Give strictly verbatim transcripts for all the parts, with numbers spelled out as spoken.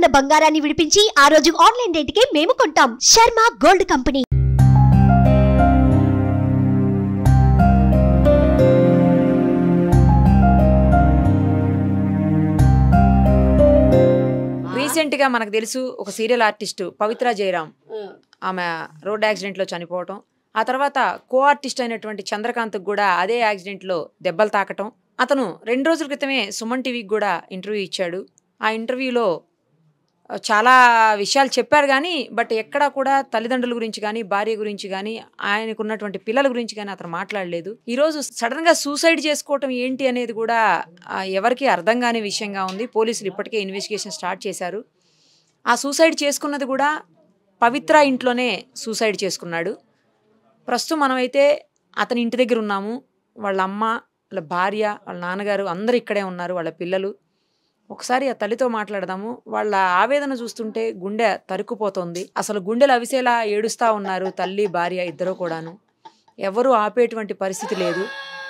ఉన్న బంగారాన్ని విడిపించి ఆ రోజు ఆన్లైన్ రేటుకే మేము కొంటాం. Sharma gold company. రీసెంట్ గా మనకు తెలుసు ఒక సీరియల్ ఆర్టిస్ట్ పవిత్ర జయరాం ఆమె రోడ్ యాక్సిడెంట్ లో చనిపోవటం, ఆ తర్వాత కో ఆర్టిస్ట్ అయినటువంటి చంద్రకాంత్ కూడా అదే యాక్సిడెంట్ లో దెబ్బలు తాకటం. అతను రెండు రోజుల క్రితమే సుమన్ టీవీకి కూడా ఇంటర్వ్యూ ఇచ్చాడు. ఆ ఇంటర్వ్యూలో చాలా విషయాలు చెప్పారు కానీ బట్ ఎక్కడా కూడా తల్లిదండ్రుల గురించి కానీ భార్య గురించి కానీ ఆయనకు ఉన్నటువంటి పిల్లల గురించి కానీ అతను మాట్లాడలేదు. ఈరోజు సడన్ గా సూసైడ్ చేసుకోవటం ఏంటి అనేది కూడా ఎవరికి అర్థం కాని విషయంగా ఉంది. పోలీసులు ఇప్పటికే ఇన్వెస్టిగేషన్ స్టార్ట్ చేశారు. ఆ సూసైడ్ చేసుకున్నది కూడా పవిత్ర ఇంట్లోనే సూసైడ్ చేసుకున్నాడు. ప్రస్తుతం మనమైతే అతని ఇంటి దగ్గర ఉన్నాము. వాళ్ళ అమ్మ, వాళ్ళ భార్య, వాళ్ళ నాన్నగారు అందరూ ఇక్కడే ఉన్నారు, వాళ్ళ పిల్లలు. ఒకసారి ఆ తల్లితో మాట్లాడదాము. వాళ్ళ ఆవేదన చూస్తుంటే గుండె తరుక్కుపోతుంది. అసలు గుండెలు అవిసేలా ఏడుస్తూ ఉన్నారు తల్లి భార్య ఇద్దరు కూడాను. ఎవరు ఆపేటువంటి పరిస్థితి లేదు.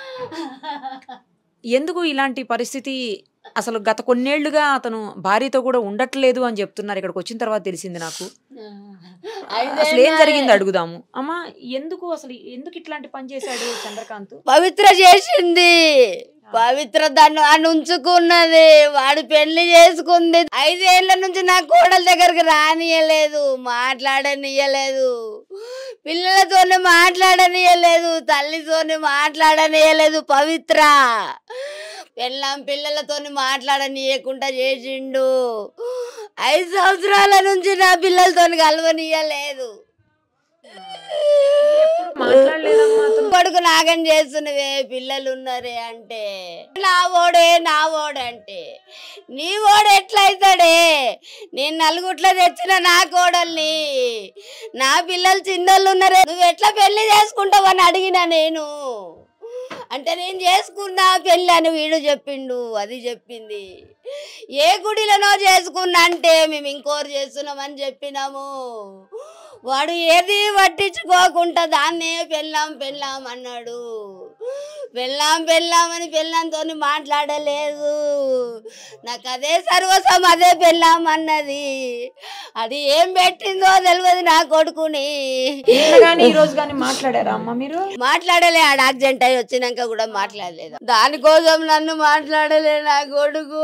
ఎందుకు ఇలాంటి పరిస్థితి? అసలు గత కొన్నేళ్లుగా అతను భార్యతో కూడా ఉండట్లేదు అని చెప్తున్నారు. ఇక్కడికి వచ్చిన తర్వాత తెలిసింది నాకు. అసలు ఏం జరిగింది అడుగుదాము. అమ్మా, ఎందుకు అసలు ఎందుకు ఇట్లాంటి పని చేశాడు చంద్రకాంత్? పవిత్ర చేసింది. పవిత్ర దాన్ని అని ఉంచుకున్నది. వాడు పెళ్లి చేసుకుంది. ఐదేళ్ల నుంచి నా కోడల దగ్గరికి రానియలేదు, మాట్లాడనియలేదు, పిల్లలతోనే మాట్లాడనియలేదు, తల్లితోనే మాట్లాడనియలేదు. పవిత్ర పెళ్ళాం పిల్లలతోని మాట్లాడనీయకుండా చేసిండు. ఐదు సంవత్సరాల నుంచి నా పిల్లలతోని కలవనీయలేదు. కొడుకు నాగం చేస్తున్నవే, పిల్లలు ఉన్నారే అంటే నా ఓడే నా ఓడంటే నీ ఓడు ఎట్లయితాడే? నేను నలుగుట్ల తెచ్చిన నా కోడల్ని, నా పిల్లలు చిన్నోళ్ళు ఉన్నారే, నువ్వు ఎట్లా పెళ్లి చేసుకుంటావు అని అడిగినా నేను. అంటే నేను చేసుకున్నా పెళ్ళి అని వీడు చెప్పిండు, అది చెప్పింది. ఏ గుడిలోనో చేసుకున్నా అంటే మేము ఇంకోరు చేస్తున్నామని చెప్పినాము. వాడు ఏది పట్టించుకోకుండా దాన్నే పెళ్ళాం పెళ్ళాం అన్నాడు. పెళ్ళాం పెళ్ళామని పెళ్ళాంతో మాట్లాడలేదు. నాకు అదే సర్వస్వం, అదే పెళ్ళాం అన్నది. అది ఏం పెట్టిందో తెలియదు నా కొడుకుని. ఈ రోజు కానీ మాట్లాడారా అమ్మ మీరు? మాట్లాడలే. ఆడ యాక్సిడెంట్ అయి వచ్చినాక కూడా మాట్లాడలేదు. దానికోసం నన్ను మాట్లాడలే నా కొడుకు.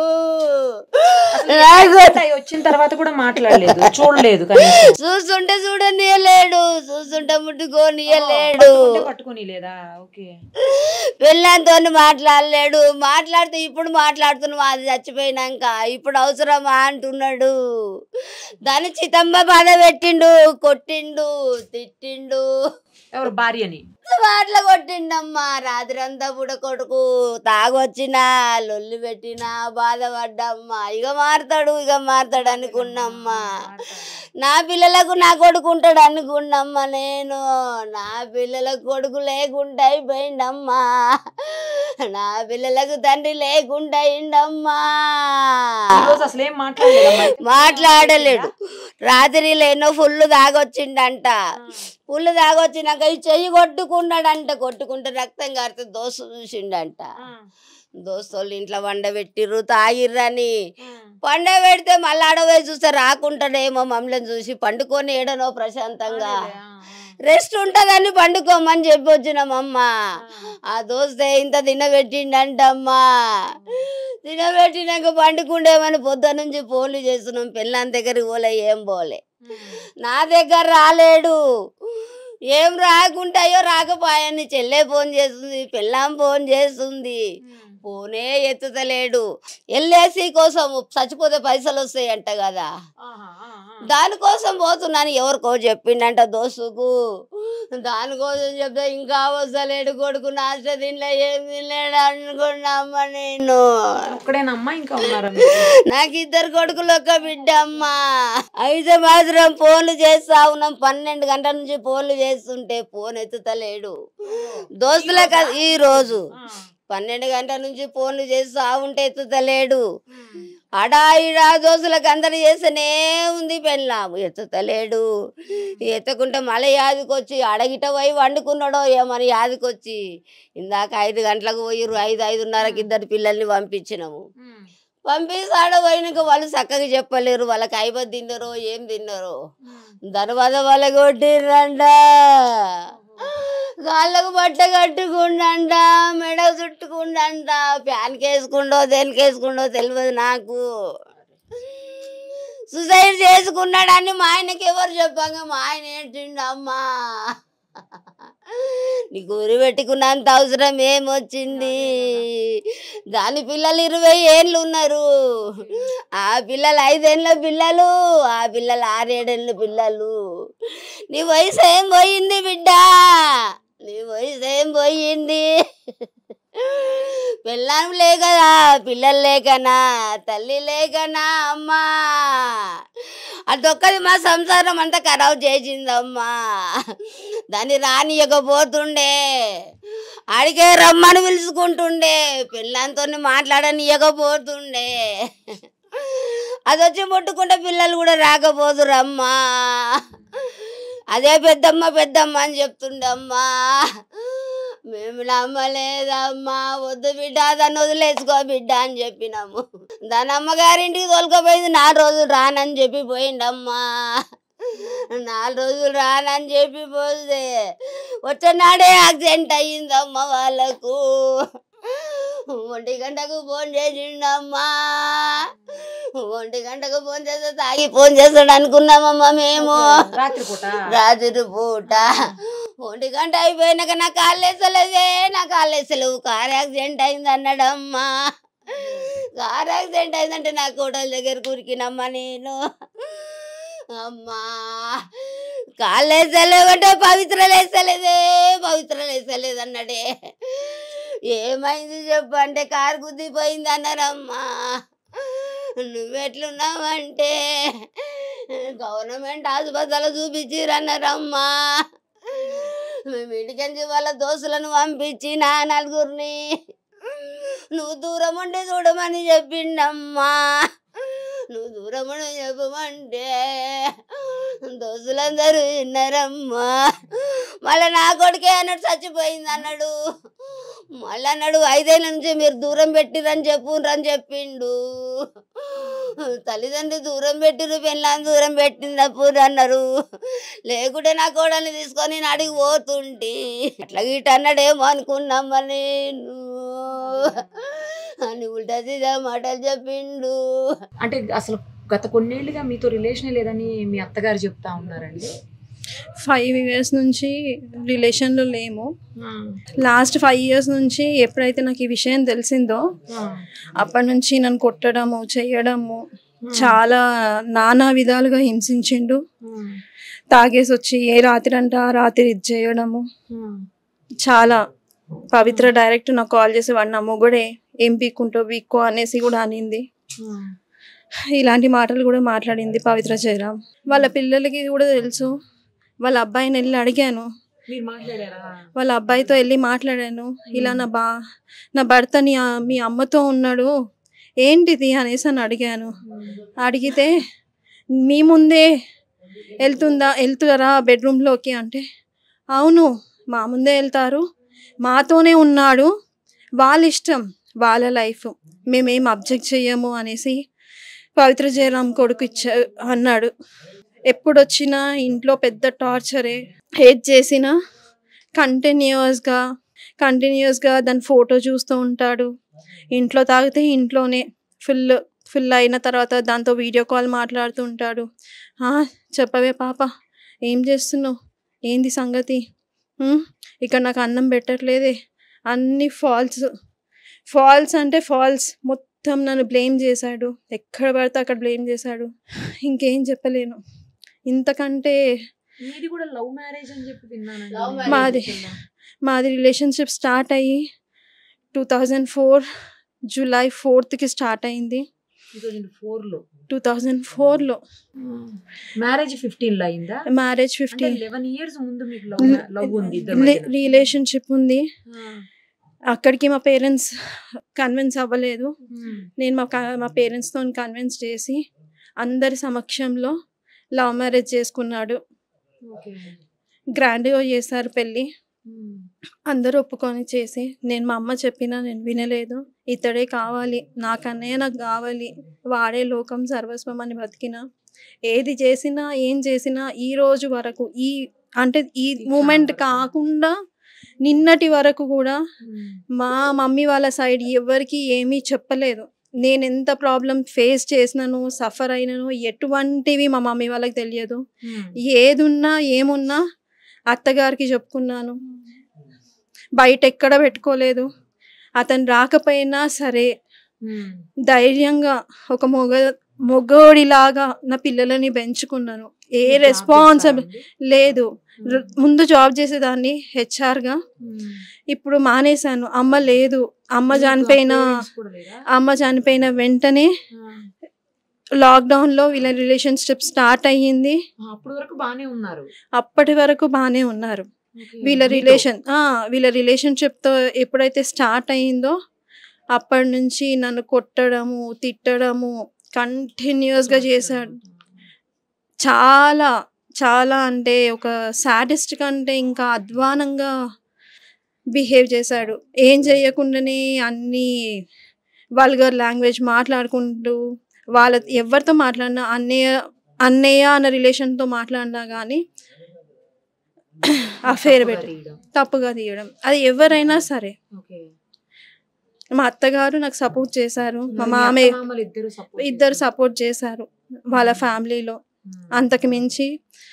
వచ్చిన తర్వాత కూడా మాట్లాడలేదు, చూడలేదు. చూస్తుంటే చూడనియలేడు, చూస్తుంటే ముట్టుకోనియలేడు, పట్టుకొని లేదా? ఓకే. పెళ్ళంతో మాట్లాడలేడు. మాట్లాడితే ఇప్పుడు మాట్లాడుతున్నావు, అది చచ్చిపోయినాక ఇప్పుడు అవసరమా అంటున్నాడు. దాన్ని చితంబ బాధ పెట్టిండు, కొట్టిండు, తిట్టిండు. ఎవరు? భార్యని మాటలు కొట్టిండమ్మా. రాత్రి అంతా కూడా కొడుకు తాగొచ్చినా లొల్లి పెట్టినా బాధపడ్డమ్మా. ఇక మారుతాడు ఇక మారుతాడు అనుకున్నమ్మా. నా పిల్లలకు నా కొడుకు ఉంటాడు అనుకున్నమ్మా నేను. నా పిల్లలకు కొడుకు లేకుండా అయిపోయిండమ్మా. నా పిల్లలకు తండ్రి లేకుండా అయిండమ్మా. మాట్లాడలేడు. రాత్రిలో ఎన్నో ఫుల్ తాగొచ్చిండంట. పుల్లు తాగొచ్చినాక ఈ చెయ్యి కొట్టుకున్నాడంట. కొట్టుకుంటే రక్తం కారితే దోస్తు చూసిండంట. దోస్తులు ఇంట్లో వండబెట్టిర్రు, తాగిర్రని. పండ పెడితే మళ్ళీ ఆడవే చూస్తే రాకుంటాడేమో మమ్మల్ని చూసి పండుకొని ఏడనో ప్రశాంతంగా రెస్ట్ ఉంటుందని పండుకోమని చెప్పి వచ్చినామమ్మ. ఆ దోస్తే ఇంత తినబెట్టిండంటమ్మా. తినబెట్టినాక పండుకుండేమని పొద్దు నుంచి ఫోన్లు చేస్తున్నాం. పెళ్ళాం దగ్గరికి పోలే, ఏం పోలే. నా దగ్గర రాలేడు. ఏం రాకుంటాయో రాకపోయాని చెల్లె ఫోన్ చేస్తుంది, పెళ్ళాం ఫోన్ చేస్తుంది, ఫోనే ఎత్తుతలేడు. ఎల్ఐసి కోసం చచ్చిపోతే పైసలు వస్తాయంట కదా, దానికోసం పోతున్నాను ఎవరికో చెప్పిండంట దోస్తుకు. దానికోసం చెప్తే ఇంకా వస్తలేడు కొడుకు. నాశ తినలే, ఏం తినలేడు అనుకున్నామ్మా నేను. నాకు ఇద్దరు కొడుకులు ఒక్క బిడ్డ అమ్మా. అయితే మాత్రం ఫోన్లు చేస్తా ఉన్నాం. పన్నెండు గంటల నుంచి ఫోన్లు చేస్తుంటే ఫోన్ ఎత్తుతలేడు దోస్తులే కదా. ఈ రోజు పన్నెండు గంటల నుంచి ఫోన్లు చేస్తా ఉంటే ఎత్తుతలేడు. అడా ఇడా దోస్తులకు అందరు చేస్తేనే ఉంది పెళ్ళాము, ఎత్తుతలేడు. ఎత్తకుంటే మళ్ళీ యాదికొచ్చి అడగిట పోయి వండుకున్నాడో ఏమని యాదికొచ్చి ఇందాక ఐదు గంటలకు పోయిర్రు. ఐదు ఐదున్నరకి ఇద్దరు పిల్లల్ని పంపించినాము. పంపిస్తాడు పోయినాక వాళ్ళు చక్కగా చెప్పలేరు, వాళ్ళకి అయిపోయి తిన్నారో ఏం తిన్నారో. తర్వాత వాళ్ళ కొట్టిర్రంట, కాళ్ళకు బట్ట కట్టుకుండంట, మెడ చుట్టుకుండంట, ఫ్యాన్కి వేసుకుండో దేనికి వేసుకుండో తెలియదు నాకు. సూసైడ్ చేసుకున్నాడని మా ఆయనకి ఎవరు చెప్పాక మా ఆయన ఏంటిండు, అమ్మా నీకు ఊరి పెట్టుకున్నంత అవసరం ఏమొచ్చింది, దాని పిల్లలు ఇరవై ఏళ్ళు ఉన్నారు, ఆ పిల్లలు ఐదేళ్ళ పిల్లలు, ఆ పిల్లలు ఆరేడేళ్ళ పిల్లలు, నీ వయసు ఏం పోయింది బిడ్డ, నీ వయసు ఏం పోయింది, పిల్లం లేకనా, పిల్లలు లేకనా, తల్లి లేకనా, అమ్మా అదొక్కది మా సంసారం అంతా ఖరాబ్ చేసిందమ్మా, దాన్ని రానియకపోతుండే, ఆడికే రమ్మని పిలుచుకుంటుండే, పిల్లలతో మాట్లాడనియకపోతుండే, అది వచ్చి ముట్టుకుంటే పిల్లలు కూడా రాకపోదురమ్మా, అదే పెద్దమ్మ పెద్దమ్మ అని చెప్తుండే అమ్మా. మేము నమ్మలేదమ్మా, వద్దు బిడ్డ దాన్ని వదిలేసుకో బిడ్డ అని చెప్పినాము. దాని అమ్మగారింటికి తోలుకపోయింది, నాలుగు రోజులు రానని చెప్పి పోయిండమ్మా, నాలుగు రోజులు రానని చెప్పి పోతే వచ్చేనాడే యాక్సిడెంట్ అయ్యిందమ్మా వాళ్ళకు. ఒంటి గంటకు ఫోన్ చేసిండమ్మా, ఒంటి గంటకు ఫోన్ చేస్తే తాగి ఫోన్ చేస్తాడు అనుకున్నామమ్మా మేము, రాత్రి పూట. ఒంటి గంట అయిపోయినాక నా కాళ్ళు వేసలేదే, నా కాళ్ళు వేసలేవు, కార్ యాక్సిడెంట్ అయింది అన్నాడమ్మా. కార్ యాక్సిడెంట్ అయిందంటే నా కోటల దగ్గర కురికినమ్మా నేను. అమ్మా కాళ్ళు వేసలేవంటే పవిత్రలు వేసలేదే, పవిత్రలు వేసలేదు అన్నాడే. ఏమైంది చెప్పు అంటే కారు గుద్దిపోయింది అన్నారమ్మా. నువ్వెట్లున్నావంటే గవర్నమెంట్ హాస్పిటల్ చూపించిరన్నారమ్మా. మేము ఇంటికెంచి వాళ్ళ దోస్తులను పంపించి నా నలుగురిని నువ్వు దూరం ఉండి చూడమని చెప్పిండమ్మా. నువ్వు దూరం ఉండి చెప్పమంటే దోస్తులందరూ విన్నారమ్మా. మళ్ళీ నా కొడుకే అన్నాడు చచ్చిపోయింది అన్నాడు. మళ్ళీ అన్నాడు ఐదేళ్ళ నుంచి మీరు దూరం పెట్టిరని చెప్పురని చెప్పిండు. తల్లిదండ్రులు దూరం పెట్టిరు, పెళ్ళాన్ని దూరం పెట్టినప్పుడు అన్నారు. లేకుంటే నా కోడల్ని తీసుకొని నేను అడిగి పోతుంటి. అట్లా గిట్ట అన్నాడేమో అనుకున్నామ్మా నేను అని ఉల్టా సీదా మాటలు చెప్పిండు. అంటే అసలు గత కొన్నేళ్ళుగా మీతో రిలేషన్ లేదని మీ అత్తగారు చెప్తా ఉన్నారండి. ఫైవ్ ఇయర్స్ నుంచి రిలేషన్లో లేము. లాస్ట్ ఫైవ్ ఇయర్స్ నుంచి ఎప్పుడైతే నాకు ఈ విషయం తెలిసిందో అప్పటి నుంచి నన్ను కొట్టడము చేయడము చాలా నానా విధాలుగా హింసించిండు. తాగేసి వచ్చి ఏ రాత్రి అంటే ఆ రాత్రి ఇది చేయడము చాలా. పవిత్ర డైరెక్ట్ నాకు కాల్ చేసి వాడు నా మొగుడే, ఏం పీక్కుంటో పీక్కో అనేసి కూడా అనింది. ఇలాంటి మాటలు కూడా మాట్లాడింది పవిత్ర జయరాం. వాళ్ళ పిల్లలకి కూడా తెలుసు. వాళ్ళ అబ్బాయిని వెళ్ళి అడిగాను, వాళ్ళ అబ్బాయితో వెళ్ళి మాట్లాడాను. ఇలా నా బా నా భర్త నీ మీ అమ్మతో ఉన్నాడు ఏంటిది అనేసి అని అడిగాను. అడిగితే మీ ముందే వెళ్తుందా వెళ్తారా బెడ్రూమ్లోకి అంటే, అవును మా ముందే వెళ్తారు, మాతోనే ఉన్నాడు, వాళ్ళ ఇష్టం వాళ్ళ లైఫ్, మేమేం అబ్జెక్ట్ చెయ్యము అనేసి పవిత్ర జయరాం కొడుకు ఇచ్చా అన్నాడు. ఎప్పుడొచ్చినా ఇంట్లో పెద్ద టార్చరే. హేట్ చేసినా కంటిన్యూస్గా కంటిన్యూస్గా దాని ఫోటో చూస్తూ ఉంటాడు. ఇంట్లో తాగితే ఇంట్లోనే ఫుల్ ఫుల్ అయిన తర్వాత దాంతో వీడియో కాల్ మాట్లాడుతూ ఉంటాడు. చెప్పవే పాప, ఏం చేస్తున్నావు, ఏంది సంగతి, ఇక్కడ నాకు అన్నం పెట్టట్లేదే, అన్నీ ఫాల్స్ ఫాల్స్ అంటే ఫాల్స్. మొత్తం నన్ను బ్లేమ్ చేశాడు, ఎక్కడ పడితే అక్కడ బ్లేమ్ చేశాడు. ఇంకేం చెప్పలేను. ఇంతకంటే మాది మాది రిలేషన్షిప్ స్టార్ట్ అయ్యి టూ థౌజండ్ ఫోర్ జూలై ఫోర్త్కి స్టార్ట్ అయింది. టూ థౌజండ్ ఫోర్లో మ్యారేజ్ ఫిఫ్టీన్లో అయిందా? మ్యారేజ్ ఫిఫ్టీన్ రిలేషన్షిప్ ఉంది. అక్కడికి మా పేరెంట్స్ కన్విన్స్ అవ్వలేదు. నేను మా మా పేరెంట్స్తో కన్విన్స్ చేసి అందరి సమక్షంలో లవ్ మ్యారేజ్ చేసుకున్నాడు. గ్రాండ్గా చేశారు పెళ్ళి, అందరూ ఒప్పుకొని చేసి. నేను మా అమ్మ చెప్పినా నేను వినలేదు. ఇతడే కావాలి, నాకన్నయ్య నాకు కావాలి, వాడే లోకం సర్వస్వం అని బతికిన. ఏది చేసినా ఏం చేసినా ఈ రోజు వరకు, ఈ అంటే ఈ మూమెంట్ కాకుండా నిన్నటి వరకు కూడా మా మమ్మీ వాళ్ళ సైడ్ ఎవరికి ఏమీ చెప్పలేదు. నేను ఎంత ప్రాబ్లం ఫేస్ చేసినాను, సఫర్ అయినాను, ఎటువంటివి మా మమ్మీ వాళ్ళకి తెలియదు. ఏదున్నా ఏమున్నా అత్తగారికి చెప్పుకున్నాను, బయట ఎక్కడ పెట్టుకోలేదు. అతను రాకపోయినా సరే ధైర్యంగా ఒక మొగ మొగోడిలాగా నా పిల్లలని పెంచుకున్నాను. ఏ రెస్పాన్సిబుల్ లేదు. ముందు జాబ్ చేసేదాన్ని హెచ్ఆర్గా, ఇప్పుడు మానేశాను. అమ్మ లేదు, అమ్మ చనిపోయిన అమ్మ చనిపోయిన వెంటనే లాక్డౌన్లో వీళ్ళ రిలేషన్షిప్ స్టార్ట్ అయ్యింది. అప్పటి వరకు బాగానే ఉన్నారు. వీళ్ళ రిలేషన్ వీళ్ళ రిలేషన్షిప్తో ఎప్పుడైతే స్టార్ట్ అయ్యిందో అప్పటి నుంచి నన్ను కొట్టడము, తిట్టడము కంటిన్యూస్గా చేశాడు. చాలా చాలా అంటే ఒక సాడిస్ట్ కంటే ఇంకా అధ్వానంగా బిహేవ్ చేశాడు. ఏం చేయకుండానే అన్ని వల్గర్ లాంగ్వేజ్ మాట్లాడుకుంటూ, వాళ్ళ ఎవరితో మాట్లాడినా అన్నయ్య అన్నయ్య అన్న రిలేషన్తో మాట్లాడినా కానీ అఫేర్ పెట్టి తప్పుగా తీయడం, అది ఎవరైనా సరే. మా అత్తగారు నాకు సపోర్ట్ చేశారు, మా మామయ్య ఇద్దరు సపోర్ట్ చేశారు వాళ్ళ ఫ్యామిలీలో. అంతకు మించి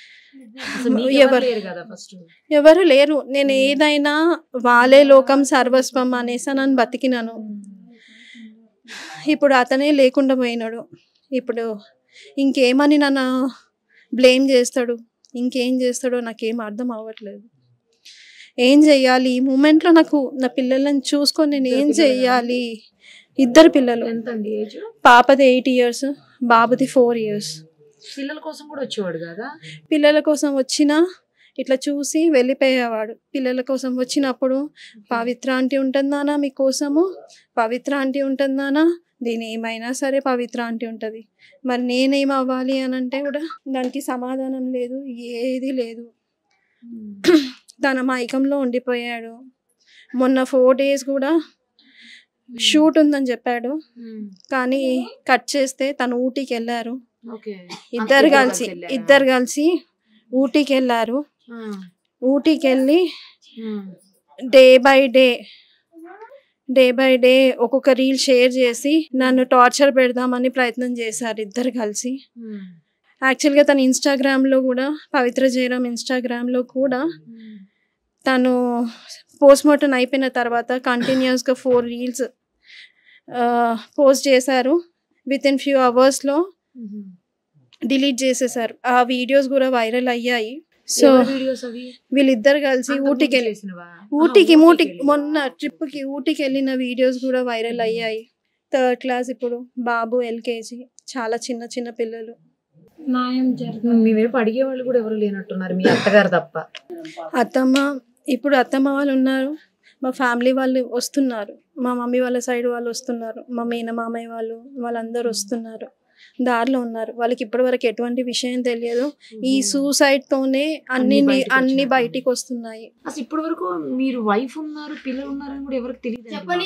ఎవరు ఎవరు లేరు. నేను ఏదైనా వాళ్ళే లోకం సర్వస్వం అనేసి నన్ను బతికినాను. ఇప్పుడు అతనే లేకుండా పోయినాడు. ఇప్పుడు ఇంకేమని నన్ను బ్లేమ్ చేస్తాడు, ఇంకేం చేస్తాడో నాకేం అర్థం అవ్వట్లేదు. ఏం చెయ్యాలి ఈ మూమెంట్లో? నాకు నా పిల్లలను చూసుకొని నేను ఏం చెయ్యాలి? ఇద్దరు పిల్లలు, పాపది ఎయిట్ ఇయర్స్ బాబుది ఫోర్ ఇయర్స్. పిల్లల కోసం కూడా వచ్చేవాడు కదా? పిల్లల కోసం వచ్చినా ఇట్లా చూసి వెళ్ళిపోయేవాడు. పిల్లల కోసం వచ్చినప్పుడు పవిత్ర ఆంటీ ఉంటుందానా మీకోసము, పవిత్ర ఆంటీ ఉంటుందానా, దీని ఏమైనా సరే పవిత్ర ఆంటీ ఉంటుంది. మరి నేనేం అవ్వాలి అని అంటే కూడా దానికి సమాధానం లేదు, ఏది లేదు. తన మైకంలో ఉండిపోయాడు. మొన్న ఫోర్ డేస్ కూడా షూట్ ఉందని చెప్పాడు, కానీ కట్ చేస్తే తను ఊటీకి వెళ్ళారు. ఇద్దరు కలిసి ఇద్దరు కలిసి ఊటీకి వెళ్ళారు. ఊటీకి వెళ్ళి day by day day by day ఒక్కొక్క రీల్ షేర్ చేసి నన్ను టార్చర్ పెడదామని ప్రయత్నం చేశారు ఇద్దరు కలిసి. యాక్చువల్గా తను ఇన్స్టాగ్రామ్లో కూడా, పవిత్ర జయరామ్ ఇన్స్టాగ్రామ్లో కూడా తను పోస్ట్ మార్టం అయిపోయిన తర్వాత కంటిన్యూస్గా ఫోర్ రీల్స్ పోస్ట్ చేశారు. విత్ ఇన్ ఫ్యూ అవర్స్లో డిలీట్ చేసేసారు. ఆ వీడియోస్ కూడా వైరల్ అయ్యాయి. సో వీళ్ళిద్దరు కలిసి ఊటీకి వెళ్ళి ఊటీకి ఊటీ మొన్న ట్రిప్కి ఊటీకి వెళ్ళిన వీడియోస్ కూడా వైరల్ అయ్యాయి. థర్డ్ క్లాస్ ఇప్పుడు, బాబు ఎల్కేజీ, చాలా చిన్న చిన్న పిల్లలు. న్యాయం జరుగుతుంది. మీ వైపు అడిగే వాళ్ళు కూడా ఎవరు లేనట్టున్నారు, మీ అత్తగారు తప్ప. అత్తమ్మ ఇప్పుడు అత్తమ్మ వాళ్ళు ఉన్నారు, మా ఫ్యామిలీ వాళ్ళు వస్తున్నారు, మా మమ్మీ వాళ్ళ సైడ్ వాళ్ళు వస్తున్నారు, మా మేనమామయ్య వాళ్ళు వాళ్ళందరూ వస్తున్నారు, దారిలో ఉన్నారు. వాళ్ళకి ఇప్పటి వరకు ఎటువంటి విషయం తెలియదు. ఈ సూసైడ్ తోనే అన్ని అన్ని బయటికి వస్తున్నాయి. అసలు ఇప్పటి వరకు మీరు వైఫ్ ఉన్నారు, పిల్లలు ఉన్నారని కూడా ఎవరికి తెలియదు.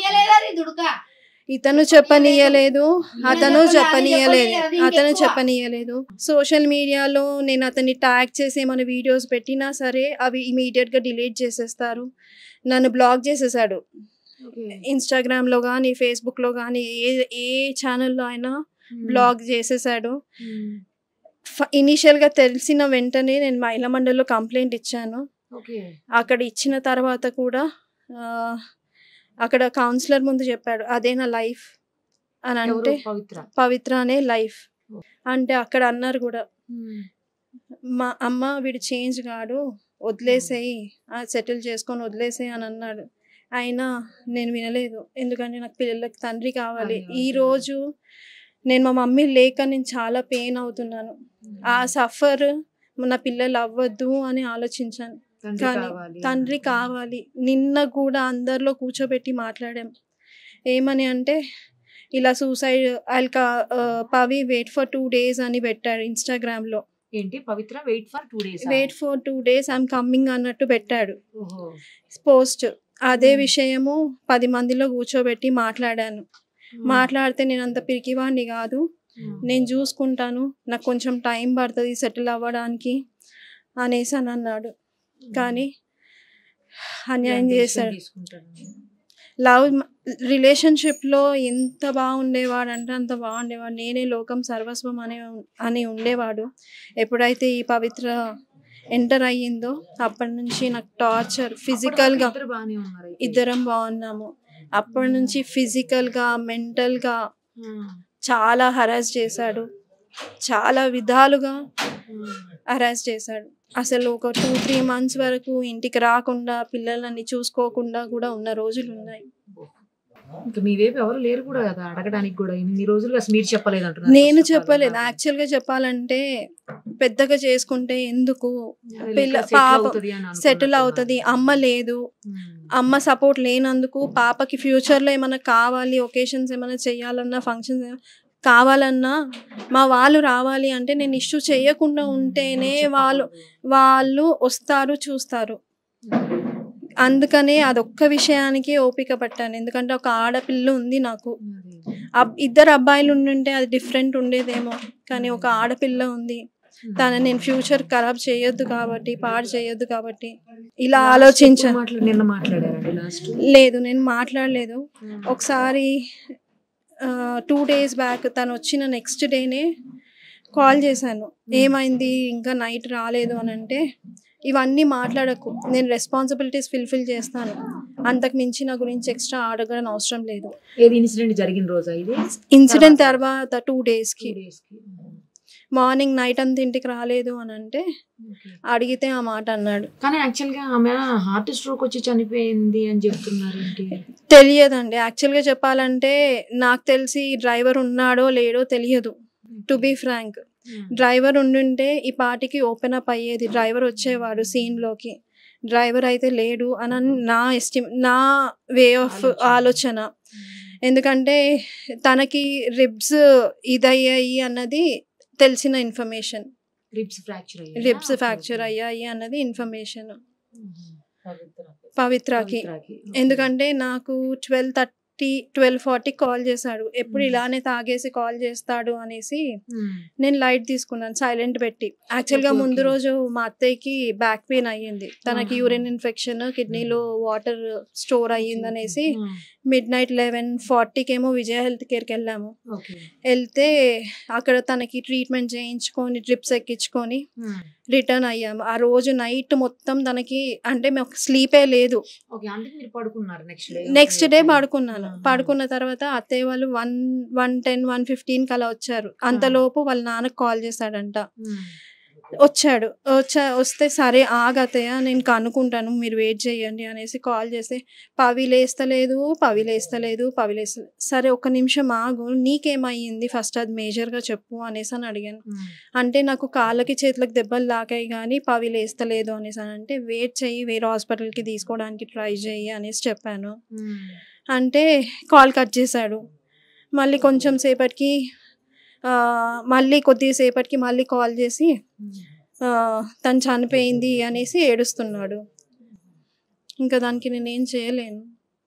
ఇతను చెప్పనీయలేదు, అతను చెప్పనీయలేదు అతను చెప్పనీయలేదు సోషల్ మీడియాలో నేను అతన్ని ట్యాగ్ చేసి ఏమైనా వీడియోస్ పెట్టినా సరే అవి ఇమీడియట్గా డిలీట్ చేసేస్తారు. నన్ను బ్లాక్ చేసేసాడు. ఇన్స్టాగ్రామ్లో కానీ ఫేస్బుక్లో కానీ ఏ ఏ ఛానల్లో అయినా బ్లాక్ చేసేసాడు. ఇనీషియల్గా తెలిసిన వెంటనే నేను మహిళా మండలిలో కంప్లైంట్ ఇచ్చాను. అక్కడ ఇచ్చిన తర్వాత కూడా అక్కడ కౌన్సిలర్ ముందు చెప్పాడు అదే నా లైఫ్ అని. అంటే పవిత్ర అనే లైఫ్ అంటే అక్కడ అన్నారు కూడా, మా అమ్మ వీడు చేంజ్ కాడు, వదిలేసేయి, సెటిల్ చేసుకొని వదిలేసేయి అని అన్నాడు. అయినా నేను వినలేదు, ఎందుకంటే నాకు పిల్లలకి తండ్రి కావాలి. ఈరోజు నేను మా మమ్మీ లేక నేను చాలా పెయిన్ అవుతున్నాను. ఆ సఫర్ నా పిల్లలు అవ్వద్దు అని ఆలోచించాను, కానీ తండ్రి కావాలి. నిన్న కూడా అందరిలో కూర్చోబెట్టి మాట్లాడాం. ఏమని అంటే ఇలా సూసైడ్ అల్కా Pavi wait for two days అని పెట్టాడు ఇన్స్టాగ్రామ్లో. ఏంటి Pavithra wait for two days wait for two days I'm coming అన్నట్టు పెట్టాడు పోస్ట్. అదే విషయము పది మందిలో కూర్చోబెట్టి మాట్లాడాను. మాట్లాడితే నేను అంత పిరికివాడిని కాదు, నేను చూసుకుంటాను, నాకు కొంచెం టైం పడుతుంది సెటిల్ అవ్వడానికి అనేసి అని అన్నాడు. కానీ అన్యాయం చేశాడు. లవ్ రిలేషన్షిప్లో ఎంత బాగుండేవాడు అంటే అంత బాగుండేవాడు. నేనే లోకం సర్వస్వం అనే అని ఉండేవాడు. ఎప్పుడైతే ఈ పవిత్ర ఎంటర్ అయ్యిందో అప్పటి నుంచి నాకు టార్చర్, ఫిజికల్గా ఇద్దరం బాగున్నాము. అప్పటి నుంచి ఫిజికల్గా మెంటల్గా చాలా హరాస్ చేశాడు, చాలా విధాలుగా హరాస్ చేశాడు. అసలు ఒక టూ త్రీ మంత్స్ వరకు ఇంటికి రాకుండా పిల్లలని చూసుకోకుండా కూడా ఉన్న రోజులు ఉన్నాయి. ఇంకా మీ వైపు ఎవరు లేరు కూడా కదా అడగడానికి కూడా. ఇన్ని రోజులు అసలు మీరు చెప్పలేదు అంటున్నారు. నేను చెప్పలేదు. యాక్చువల్గా చెప్పాలంటే పెద్దగా చేసుకుంటే ఎందుకు, పిల్ల పాప సెటిల్ అవుతుంది, అమ్మ లేదు, అమ్మ సపోర్ట్ లేనందుకు పాపకి ఫ్యూచర్లో ఏమైనా కావాలి, ఒకేషన్స్ ఏమైనా చేయాలన్నా, ఫంక్షన్స్ కావాలన్నా మా వాళ్ళు రావాలి అంటే నేను ఇష్యూ చేయకుండా ఉంటేనే వాళ్ళు వాళ్ళు వస్తారు చూస్తారు. అందుకనే అదొక్క విషయానికి ఓపిక పట్టాను. ఎందుకంటే ఒక ఆడపిల్ల ఉంది నాకు. ఇద్దరు అబ్బాయిలు ఉండుంటే అది డిఫరెంట్ ఉండేదేమో, కానీ ఒక ఆడపిల్ల ఉంది. తనని నేను ఫ్యూచర్ ఖరాబ్ చేయొద్దు కాబట్టి, పాడు చేయొద్దు కాబట్టి ఇలా ఆలోచించాను. లేదు, నేను మాట్లాడలేదు. ఒకసారి టూ డేస్ బ్యాక్ తను వచ్చిన నెక్స్ట్ డేనే కాల్ చేశాను. ఏమైంది ఇంకా నైట్ రాలేదు అని అంటే, ఇవన్నీ మాట్లాడకు, నేను రెస్పాన్సిబిలిటీస్ ఫుల్ఫిల్ చేస్తాను, అంతకు మించి నా గురించి ఎక్స్ట్రా అడగడం అవసరం లేదు. ఏది ఇన్సిడెంట్ జరిగిన రోజా ఇది? ఇన్సిడెంట్ తర్వాత టూ డేస్కి మార్నింగ్ నైట్ అంతా ఇంటికి రాలేదు అని అంటే అడిగితే ఆ మాట అన్నాడు. కానీ యాక్చువల్గా ఆమె హార్ట్ స్ట్రోక్ వచ్చి చనిపోయింది అని చెప్తున్నారు. తెలియదండి. యాక్చువల్గా చెప్పాలంటే నాకు తెలిసి డ్రైవర్ ఉన్నాడో లేడో తెలియదు. టు బీ ఫ్రాంక్, డ్రైవర్ ఉండుంటే ఈ పాటికి ఓపెన్ అప్ అయ్యేది, డ్రైవర్ వచ్చేవాడు సీన్లోకి. డ్రైవర్ అయితే లేడు అని నా ఎస్టిమ్ నా వే ఆఫ్ ఆలోచన. ఎందుకంటే తనకి రిబ్స్ ఇదయ్యాయి అన్నది తెలిసిన information, ribs fracture ribs fracture అయ్యాయి అన్నది ఇన్ఫర్మేషన్ పవిత్రకి. ఎందుకంటే నాకు twelve thirty twelve forty call చేశాడు. ఎప్పుడు ఇలానే తాగేసి కాల్ చేస్తాడు అనేసి నేను లైట్ తీసుకున్నాను, సైలెంట్ పెట్టి. యాక్చువల్గా ముందు రోజు మా అత్తయ్యకి బ్యాక్ పెయిన్ అయ్యింది, తనకి యూరిన్ ఇన్ఫెక్షన్, కిడ్నీలో వాటర్ స్టోర్ అయ్యింది అనేసి మిడ్ నైట్ లెవెన్ ఫార్టీకి ఏమో విజయ హెల్త్ కేర్కి వెళ్ళాము. వెళ్తే అక్కడ తనకి ట్రీట్మెంట్ చేయించుకొని డ్రిప్స్ ఎక్కించుకొని రిటర్న్ అయ్యాము. ఆ రోజు నైట్ మొత్తం తనకి అంటే మాకు స్లీపే లేదు. నెక్స్ట్ డే పడుకున్నాను. పడుకున్న తర్వాత అత్తయ్య వాళ్ళు వన్ వన్ టెన్ వన్ ఫిఫ్టీన్కి అలా వచ్చారు. అంతలోపు వాళ్ళ నాన్నకు కాల్ చేశాడంట. వచ్చాడు, వచ్చా వస్తే సరే ఆగతయ్య నేను కనుక్కుంటాను, మీరు వెయిట్ చేయండి అనేసి కాల్ చేస్తే పవిలేస్తలేదు పవిలేస్తలేదు పవిలేస్తలేదు సరే ఒక్క నిమిషం ఆగు, నీకేమయ్యింది ఫస్ట్ అది మేజర్గా చెప్పు అనేసి అని అడిగాను. అంటే నాకు కాళ్ళకి చేతులకు దెబ్బలు తాకాయి కానీ పవిలేస్తలేదు అనేసి అని అంటే వెయిట్ చెయ్యి, వేరే హాస్పిటల్కి తీసుకోవడానికి ట్రై చెయ్యి అనేసి చెప్పాను. అంటే కాల్ కట్ చేశాడు. మళ్ళీ కొంచెం సేపటికి మళ్ళీ కొద్దిసేపటికి మళ్ళీ కాల్ చేసి తను చనిపోయింది అనేసి ఏడుస్తున్నాడు. ఇంకా దానికి నేనేం చేయలేను.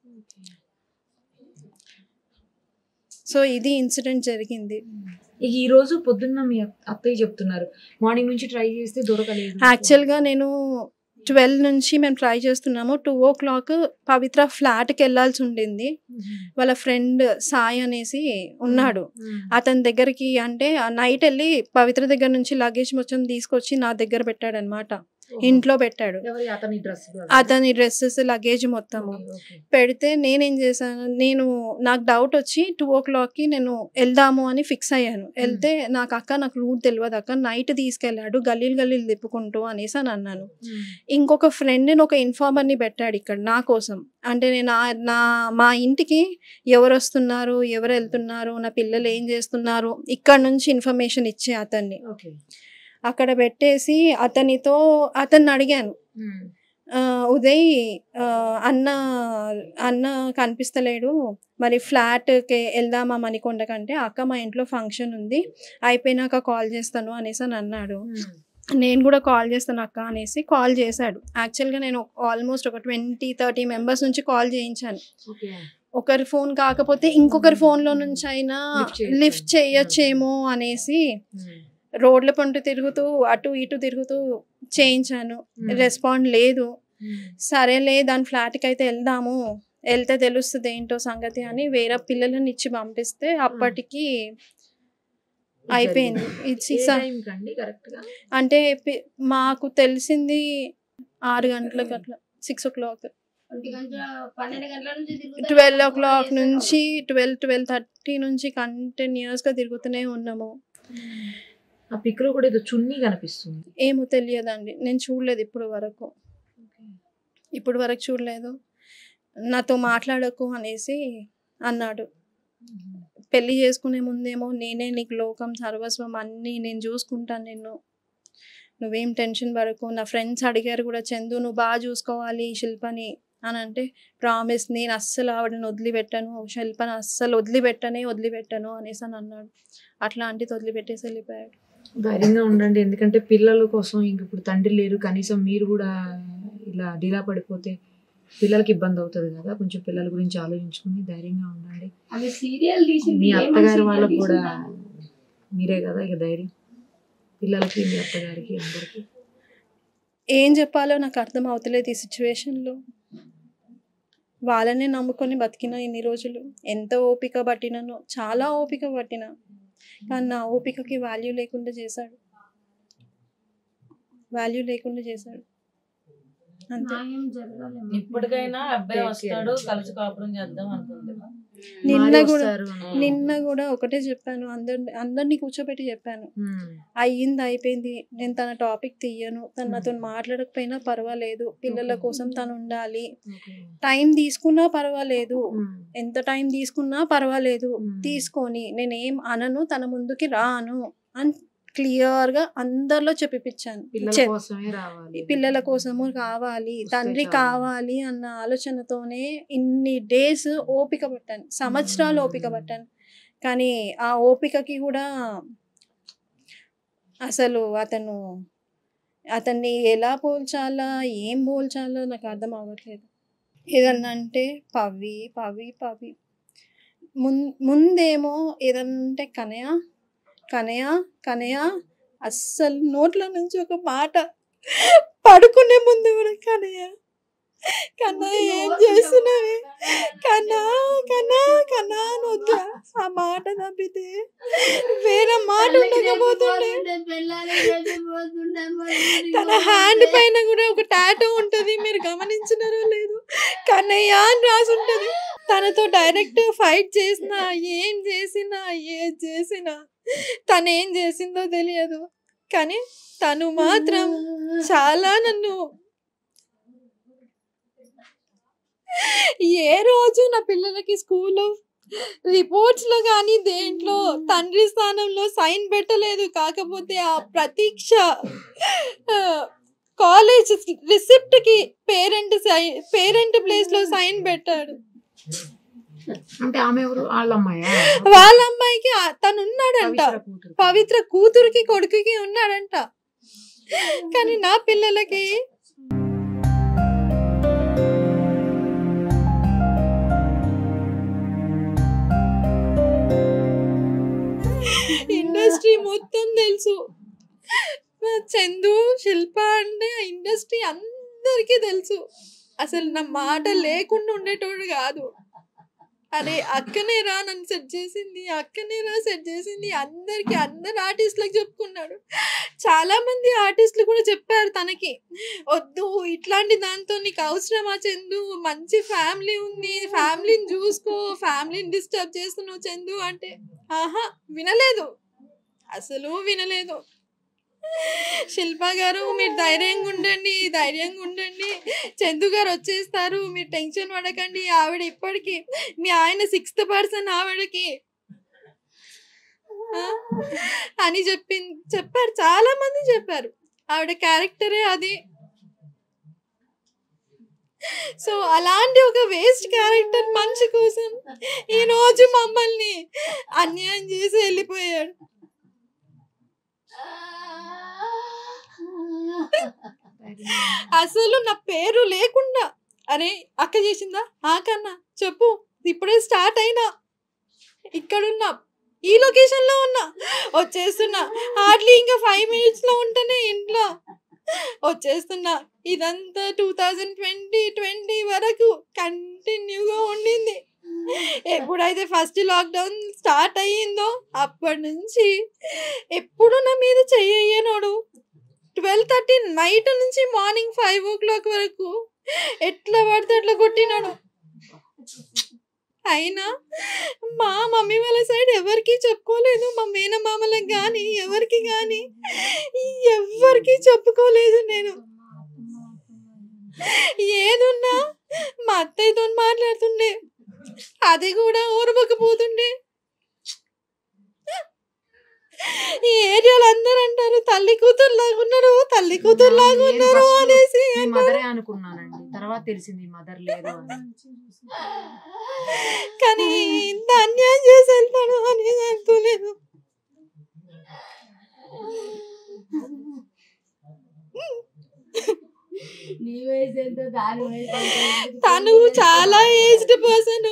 సో ఇది ఇన్సిడెంట్ జరిగింది. ఈ రోజు పొద్దున్న మీ అత్తయ్య చెప్తున్నారు మార్నింగ్ నుంచి ట్రై చేస్తే దొరకలేదు. యాక్చువల్గా నేను ట్వెల్వ్ నుంచి మేము ట్రై చేస్తున్నాము. టూ ఓ క్లాక్ పవిత్ర ఫ్లాట్కి వెళ్ళాల్సి ఉండింది. వాళ్ళ ఫ్రెండ్ సాయి అనేసి ఉన్నాడు, అతని దగ్గరికి అంటే నైట్ వెళ్ళి పవిత్ర దగ్గర నుంచి లగేజ్ మొత్తం తీసుకొచ్చి నా దగ్గర పెట్టాడు అనమాట. ఇంట్లో పెట్టాడు అతని డ్రెస్సెస్ లగేజ్ మొత్తము పెడితే నేనేం చేశాను, నేను నాకు డౌట్ వచ్చి టూ ఓ క్లాక్కి నేను వెళ్దాము అని ఫిక్స్ అయ్యాను. వెళ్తే నాకు అక్క నాకు రూట్ తెలియదు అక్క, నైట్ తీసుకెళ్ళాడు గల్లీలు గల్లీలు తిప్పుకుంటూ అనేసి అని అన్నాను. ఇంకొక ఫ్రెండ్ని ఒక ఇన్ఫార్మర్ని పెట్టాడు ఇక్కడ నా కోసం. అంటే నేను నా మా ఇంటికి ఎవరు వస్తున్నారు ఎవరు వెళ్తున్నారు నా పిల్లలు ఏం చేస్తున్నారు ఇక్కడ నుంచి ఇన్ఫర్మేషన్ ఇచ్చే అతన్ని అక్కడ పెట్టేసి అతనితో అతన్ని అడిగాను, ఉదయ్ అన్న అన్న కనిపిస్తలేడు మరి ఫ్లాట్కి వెళ్దామా మణికొండ కంటే, అక్క మా ఇంట్లో ఫంక్షన్ ఉంది అయిపోయినాక కాల్ చేస్తాను అనేసి అని అన్నాడు. నేను కూడా కాల్ చేస్తాను అక్క అనేసి కాల్ చేశాడు. యాక్చువల్గా నేను ఆల్మోస్ట్ ఒక ట్వంటీ థర్టీ మెంబర్స్ నుంచి కాల్ చేయించాను. ఒకరి ఫోన్ కాకపోతే ఇంకొకరి ఫోన్లో నుంచి అయినా లిఫ్ట్ చేయొచ్చేమో అనేసి రోడ్ల పంట తిరుగుతూ అటు ఇటు తిరుగుతూ చేయించాను. రెస్పాండ్ లేదు. సరేలే దాని ఫ్లాట్కి అయితే వెళ్దాము, వెళ్తే తెలుస్తుంది ఏంటో సంగతి అని వేరే పిల్లలను ఇచ్చి పంపిస్తే అప్పటికి అయిపోయింది. అంటే మాకు తెలిసింది ఆరు గంటలకు అట్లా, six o'clock twelve o'clock నుంచి ట్వెల్వ్ ట్వెల్వ్ థర్టీ నుంచి కంటిన్యూస్ గా తిరుగుతూనే ఉన్నాము. ఆ పిక్ లో కూడా ఏదో చున్నీ కనిపిస్తుంది. ఏమో తెలియదండి, నేను చూడలేదు ఇప్పుడు వరకు ఇప్పుడు వరకు చూడలేదు. నాతో మాట్లాడకు అనేసి అన్నాడు. పెళ్లి చేసుకునే ముందేమో నేనే నీకు లోకం సర్వస్వం అన్నీ నేను చూసుకుంటాను, నిన్ను నువ్వేం టెన్షన్ పడకు. నా ఫ్రెండ్స్ అడిగారు కూడా, చందు నువ్వు బాగా చూసుకోవాలి శిల్పని అని అంటే, ప్రామిస్ నేను అస్సలు ఆవిడని వదిలిపెట్టాను, శిల్పని అస్సలు వదిలిపెట్టనే వదిలిపెట్టాను అనేసి అని అన్నాడు. అట్లాంటిది వదిలిపెట్టేసి వెళ్ళిపోయాడు. ధైర్యంగా ఉండండి, ఎందుకంటే పిల్లల కోసం ఇంక ఇప్పుడు తండ్రి లేరు. కనీసం మీరు కూడా ఇలా డీలా పడిపోతే పిల్లలకి ఇబ్బంది అవుతుంది కదా. కొంచెం పిల్లల గురించి ఆలోచించుకుని ధైర్యంగా ఉండండి. మీ అత్తగారి వాళ్ళకు కూడా మీరే కదా ఇక ధైర్యం, పిల్లలకి మీ అత్తగారికి అందరికి. ఏం చెప్పాలో నాకు అర్థం అవుతలేదు ఈ సిచ్యువేషన్లో. వాళ్ళనే నమ్ముకొని బతికిన ఇన్ని రోజులు, ఎంత ఓపిక పట్టిననో, చాలా ఓపిక పట్టిన, కానీ నా ఓపికకి వాల్యూ లేకుండా చేశాడు, వాల్యూ లేకుండా చేశాడు. ఇప్పటికైనా అబ్బాయి వస్తాడు, కలిసి కాపురం చేద్దాం అనుకుంది. నిన్న కూడా నిన్న కూడా ఒకటే చెప్పాను, అందరి అందరినీ కూర్చోబెట్టి చెప్పాను, అయ్యింది అయిపోయింది, నేను తన టాపిక్ తీయను, తను నాతో మాట్లాడకపోయినా పర్వాలేదు, పిల్లల కోసం తను ఉండాలి, టైం తీసుకున్నా పర్వాలేదు, ఎంత టైం తీసుకున్నా పర్వాలేదు, తీసుకొని నేనేం అనను, తన ముందుకి రాను అని క్లియర్ గా అందరిలో చెప్పిపించాను. పిల్లల కోసము కావాలి, తండ్రి కావాలి అన్న ఆలోచనతోనే ఇన్ని డేస్ ఓపిక పట్టాను, సంవత్సరాలు ఓపిక పట్టాను. కానీ ఆ ఓపికకి కూడా అసలు అతను అతన్ని ఎలా పోల్చాలా, ఏం పోల్చాలో నాకు అర్థం అవ్వట్లేదు. ఏదన్నా అంటే పవి పవి పవి ముం ముందేమో ఏదన్నా అంటే కనయా కనయ కనయ అస్సలు నోట్ల నుంచి ఒక మాట, పడుకునే ముందు కూడా కనయ కన్నా ఏం చేస్తున్నావే కన్నా కన్నా కన్నా అని వద్దా, ఆ మాట తప్పితే వేరే మాట ఉండకపోతుండే. తన హ్యాండ్ పైన కూడా ఒక టాటూ ఉంటుంది, మీరు గమనించినారో లేదు, కన్నయ్య అని రాసి ఉంటుంది. తనతో డైరెక్ట్ ఫైట్ చేసినా, ఏం చేసినా ఏం చేసినా తను ఏం చేసిందో తెలియదు, కానీ తను మాత్రం చాలా నన్ను, ఏ రోజు నా పిల్లలకి స్కూల్లో రిపోర్ట్స్ లో కానీ దేంట్లో తండ్రి స్థానంలో సైన్ పెట్టలేదు. కాకపోతే ఆ ప్రతీక్ష కాలేజ్ రిసిప్ట్ కి పేరెంట్ సైన్, పేరెంట్ ప్లేస్ లో సైన్ పెట్టాడు. అంటే ఆమె ఎవరు? వాళ్ళ అమ్మాయి, వాళ్ళ అమ్మాయికి తను ఉన్నాడంట, పవిత్ర కూతురికి కొడుకుకి ఉన్నాడంట, కానీ నా పిల్లలకి ఇండస్ట్రీ మొత్తం తెలుసు. చందు శిల్ప అంటే ఇండస్ట్రీ అందరికీ తెలుసు. అసలు నా మాట లేకుండా ఉండేటోడు కాదు. అరే అక్కనే రా నన్ను సెట్ చేసింది, అక్కనే రా సెట్ చేసింది, అందరికి అందరు ఆర్టిస్టులకు చెప్పుకున్నాడు. చాలా మంది ఆర్టిస్టులు కూడా చెప్పారు తనకి, వద్దు ఇట్లాంటి దాంతో నీకు అవసరమా చందు, మంచి ఫ్యామిలీ ఉంది, ఫ్యామిలీని చూసుకో, ఫ్యామిలీని డిస్టర్బ్ చేస్తున్నావు చందు అంటే, ఆహా వినలేదు, అసలు వినలేదు. శిల్ప గారు మీరు ధైర్యంగా ఉండండి, ధైర్యంగా ఉండండి, చందు గారు వచ్చేస్తారు, మీరు టెన్షన్ పడకండి, ఆవిడ ఇప్పటికి మీ ఆయన సిక్స్త్ పర్సన్ ఆవిడకి అని చెప్పి చెప్పారు, చాలా మంది చెప్పారు, ఆవిడ క్యారెక్టరే అది. సో అలాంటి ఒక వేస్ట్ క్యారెక్టర్ మనిషి కోసం ఈ రోజు మమ్మల్ని అన్యాయం చేసి వెళ్ళిపోయాడు. అసలు నా పేరు లేకుండా అరే అక్క చేసిందా ఆ కన్నా చెప్పు ఇప్పుడే స్టార్ట్ అయినా ఇక్కడున్నా ఈ లొకేషన్లో ఉన్నా వచ్చేస్తున్నా హార్డ్లీ ఇంకా ఫైవ్ మినిట్స్లో ఉంటానే ఇంట్లో వచ్చేస్తున్నా. ఇదంతా టూ థౌజండ్ ట్వంటీ ట్వంటీ వరకు కంటిన్యూగా ఉండింది. ఎప్పుడైతే ఫస్ట్ లాక్డౌన్ స్టార్ట్ అయ్యిందో అప్పటి నుంచి ఎప్పుడు నా మీద చెయ్యనోడు. ట్వెల్వ్ థర్టీ నైట్ నుంచి మార్నింగ్ ఫైవ్ ఓ క్లాక్ వరకు ఎట్లా పడితే అట్లా కొట్టినాడు. అయినా మా మమ్మీ వాళ్ళ సైడ్ ఎవరికి చెప్పుకోలేదు, మా మేనమామలకు కానీ ఎవరికి కానీ ఎవరికి చెప్పుకోలేదు. నేను ఏదున్నా మా అత్తయ్యతో మాట్లాడుతుండే, అది కూడా ఊరబకపోతుండే. ఈ ఏరియాలో అందరూ అంటారు తల్లి కూతురు లాగా ఉన్నారు, తల్లి కూతురు లాగా ఉన్నారు అనేసి. మదరే అనుకున్నానండి, తర్వాత తెలిసింది మదర్ లేదు. కానీ ఇంత అన్యాయం చేసి వెళ్తాడు అని అనుకోలేదు. తను చాలా ఏజ్డ్ పర్సన్,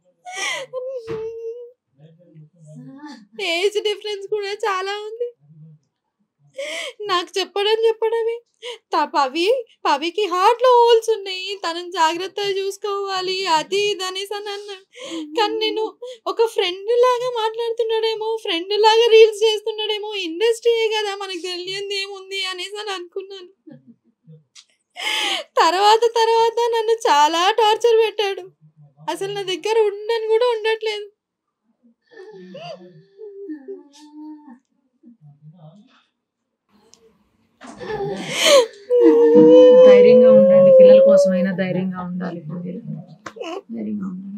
ఏజ్ డిఫరెన్స్ కూడా చాలా ఉంది. నాకు చెప్పడం చెప్పడమే పవి పవికి హార్ట్ లో హోల్స్ ఉన్నాయి, తనని జాగ్రత్తగా చూసుకోవాలి అది ఇది అనేసి అని అన్నాడు. కానీ నేను ఒక ఫ్రెండ్ లాగా మాట్లాడుతున్నాడేమో, ఫ్రెండ్ లాగా రీల్స్ చేస్తున్నాడేమో, ఇండస్ట్రీయే కదా మనకు తెలియంది ఏముంది అనేసి అని అనుకున్నాను. తర్వాత తర్వాత నన్ను చాలా టార్చర్ పెట్టాడు. అసలు నా దగ్గర ఉండని కూడా ఉండట్లేదు. ధైర్యంగా ఉండండి, పిల్లల కోసమైనా ధైర్యంగా ఉండాలి. ధైర్యంగా ఉండాలి.